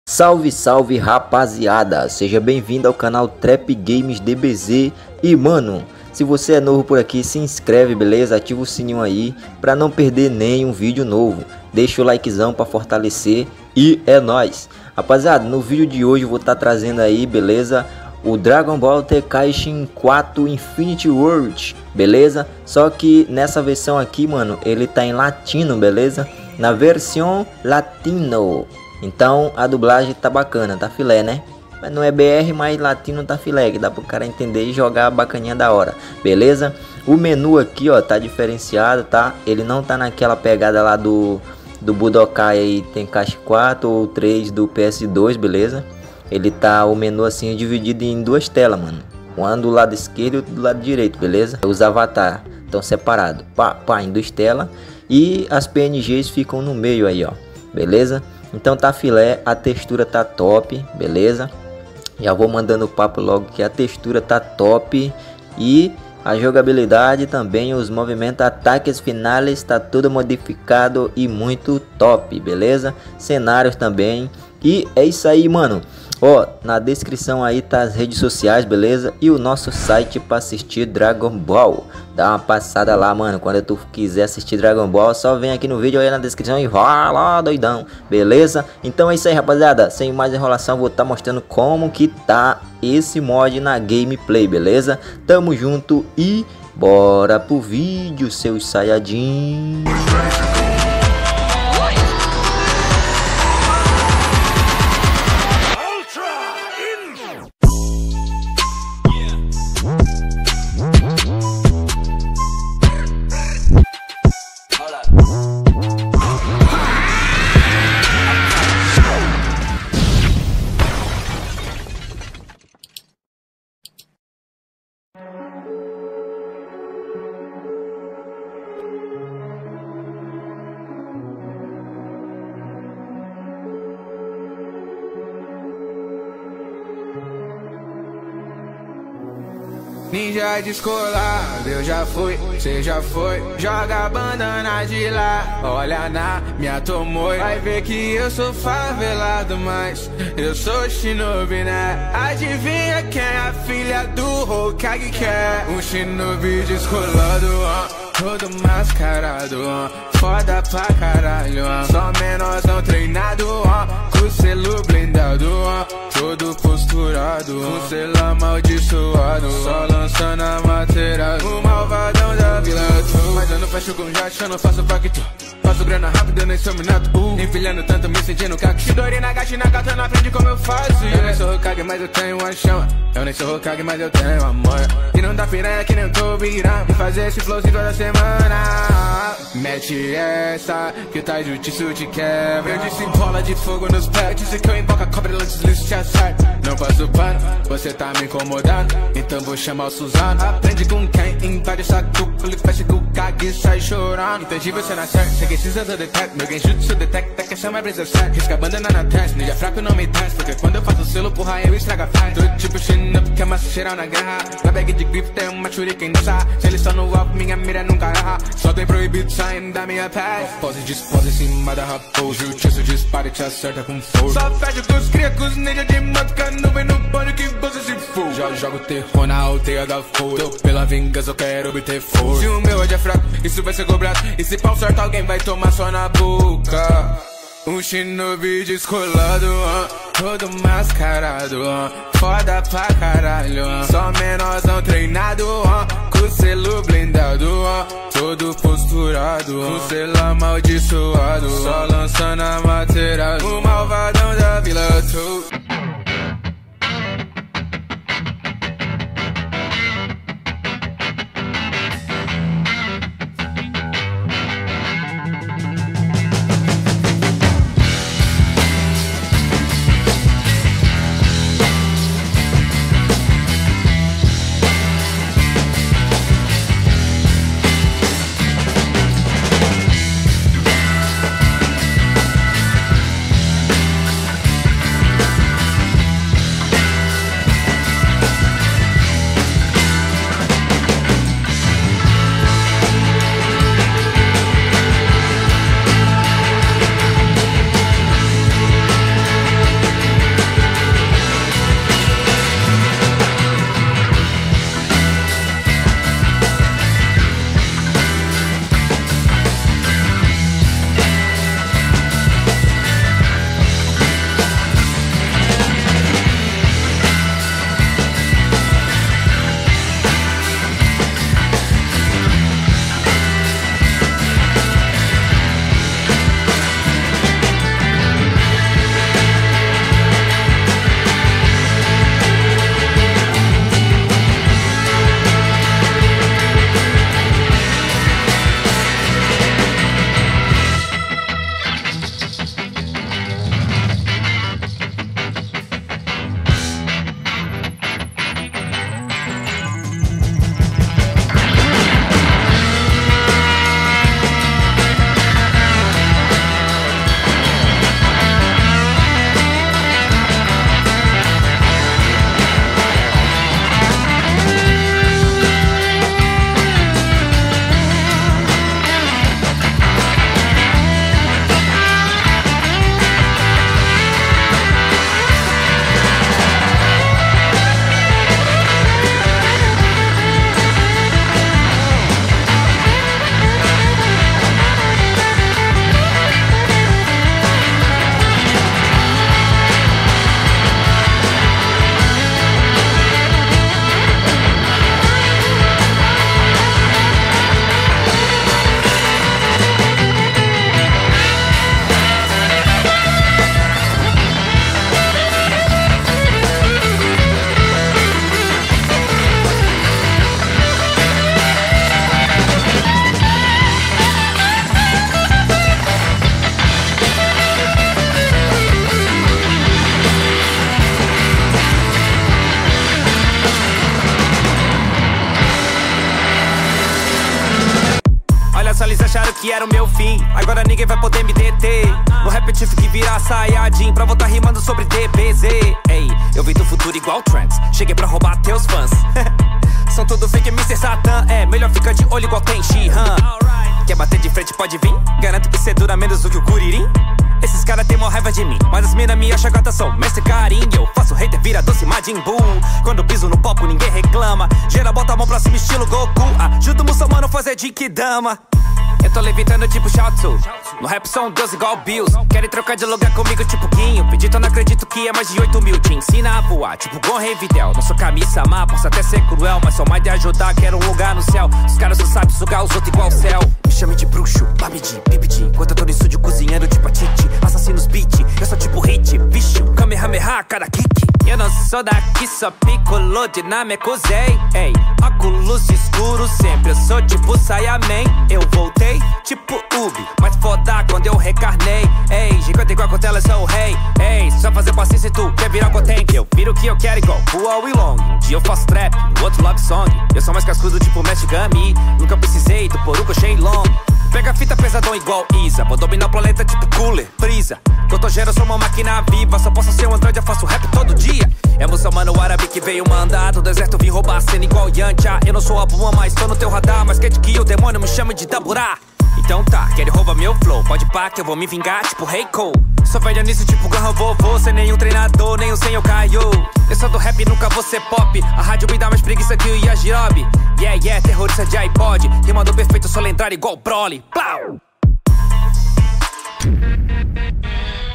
Salve, salve rapaziada, seja bem-vindo ao canal Trap Games DBZ. E mano, se você é novo por aqui, se inscreve, beleza? Ativa o sininho aí pra não perder nenhum vídeo novo. Deixa o likezão pra fortalecer e é nóis. Rapaziada, no vídeo de hoje eu vou estar trazendo aí, beleza? O Dragon Ball Tenkaichi 4 Infinity World, beleza? Só que nessa versão aqui, mano, ele tá em latino, beleza? Na versão latino. Então a dublagem tá bacana, tá filé, né? Mas não é BR, mas latino tá filé, que dá pro cara entender e jogar bacaninha da hora, beleza? O menu aqui, ó, tá diferenciado, tá? Ele não tá naquela pegada lá do Budokai aí, Tenkaichi 4 ou 3 do PS2, beleza? Ele tá, o menu assim, dividido em duas telas, mano. Um do lado esquerdo e outro do lado direito, beleza? Os avatar estão separados, pá, em duas telas. E as PNGs ficam no meio aí, ó, beleza? Então tá filé, a textura tá top, beleza? Já vou mandando o papo logo que a textura tá top. E a jogabilidade também, os movimentos, ataques finais, tá tudo modificado e muito top, beleza? Cenários também. E é isso aí, mano. Ó, na descrição aí tá as redes sociais, beleza? E o nosso site para assistir Dragon Ball. Dá uma passada lá, mano. Quando tu quiser assistir Dragon Ball, só vem aqui no vídeo aí na descrição e vai lá, doidão. Beleza? Então é isso aí, rapaziada. Sem mais enrolação, vou estar mostrando como que tá esse mod na gameplay, beleza? Tamo junto e bora pro vídeo, seus Saiyajin. Ninja descolado, eu já fui, cê já foi. Joga a bandana de lá, olha na minha Tomoe. Vai ver que eu sou favelado, mas eu sou shinobi, né? Adivinha quem é a filha do Hokage que é? Um shinobi descolado, todo mascarado, foda pra caralho, só menorzão treinado, com o selo blindado, todo posturado, com selo amaldiçoado, só lançando a matéria, o malvadão da vila. Mas eu não fecho com jato, eu não faço pacto. Faço grana rápido, eu nem sou minato. Empilhando tanto, me sentindo caco. Shidori na gashi, na katana, aprende como eu faço. Eu nem sou Hokage, mas eu tenho uma chama. Eu nem sou Hokage, mas eu tenho amor. E não dá piranha que nem eu tô virando. Fazer esse flowzinho toda semana. Mete essa, que o taijutsu te quebra. Eu disse bola de fogo nos pés. Disse que eu invoco a cobra antes disso te acerto. Não passo pano, você tá me incomodando. Então vou chamar o Suzano. Aprende com quem invade essa tupa. Ele fecha com o Kage e sai chorando. Entendi, você não acerta. Cheguei cinza do detect. Meu genjutsu detecta que essa é uma brisa certa. Risca a bandana na testa. Ninja fraco não me testa. Porque quando eu faço selo, porra, eu estrago a festa. Tô tipo chin-up, que é massa geral na guerra. Na bag de grip tem uma shuriken dessa. Se eles só no alvo, minha mira nunca erra. Só tem proibido saindo da minha paz. Pose dispose em cima da raposa. Jutsu dispara e te acerta com força. Só fecha com os cria, com os ninja de mosca. Não vem no pano que você se for. Já jogo terror na aldeia da força. Tô pela vingança, eu quero obter força. Se o meu ódio é fraco, isso vai ser cobrado. E se pau certo, alguém vai tomar só na boca. Um shinobi descolado, todo mascarado, foda pra caralho, só menorzão treinado, com o selo blindado, todo posturado, com selo amaldiçoado, só lançando a matéria, o malvadão da vila. acharam que era o meu fim. Agora ninguém vai poder me deter. No rap eu tive que virar Saiyajin pra voltar rimando sobre DBZ. Ei, eu vim do futuro igual Trunks, cheguei pra roubar teus fãs. São tudo fake, Mr. Satan. É, melhor fica de olho igual tem She-Han. Quer bater de frente, pode vir. Garanto que cê dura menos do que o Kuririn. Esses caras tem mó raiva de mim, mas as mina me acham gata, sou mestre carinho. Eu faço hater, vira doce Majin Buu. Quando piso no palco ninguém reclama. Geral bota a mão pra cima estilo Goku. Ajuda o muçulmano a fazer Jinkidama. Eu tô levitando tipo Shao Tzu. No rap são 12 igual Bills. Querem trocar de lugar comigo tipo Guinho. Pedi, eu não acredito que é mais de 8 mil. Te ensina a voar, tipo Gon Videl. Não sou camisa má, posso até ser cruel, mas só mais de ajudar, quero um lugar no céu. Os caras só sabem sugar os outros igual o céu. Me chame de bruxo, babidi, bibidi. Enquanto eu tô no estúdio cozinhando tipo a Titi. Assassinos beat, eu sou tipo hit. Vixe, Kamehameha, cada kick. Eu não sou daqui, só piccolo de Namekusei. Ei, óculos escuros sempre, eu sou tipo Saiyaman. Eu voltei tipo Ubi, mas foda quando eu recarnei. Ei, gigante igual a tela, sou o rei. Ei, só fazer paciência e tu quer virar Gotenk. Eu viro o que eu quero igual Bull e Long. Um dia eu faço trap, no outro love song. Eu sou mais cascudo tipo Mestre Gami. Nunca precisei do Poruko Shenlong. Pega a fita pesadão igual Isa. Vou dominar o planeta tipo Cooler, Brisa. Doutor Gero, sou uma máquina viva. Só posso ser um androide, eu faço rap todo dia. É muçulmano árabe que veio mandar do deserto, vim roubar a cena igual Yancha. Eu não sou a Buma, mas tô no teu radar. Mas quer que o demônio me chame de Daburá. Então tá, quer roubar meu flow, pode pá que eu vou me vingar tipo Rei Cole. Sou velho nisso tipo Gohan vovô, sem nenhum treinador, nem o sem eu caio. Eu sou do rap, nunca vou ser pop. A rádio me dá mais preguiça que o Yajirobe. Yeah, yeah, terrorista de iPod. Rimando perfeito, sou lendário igual Broly. Plau!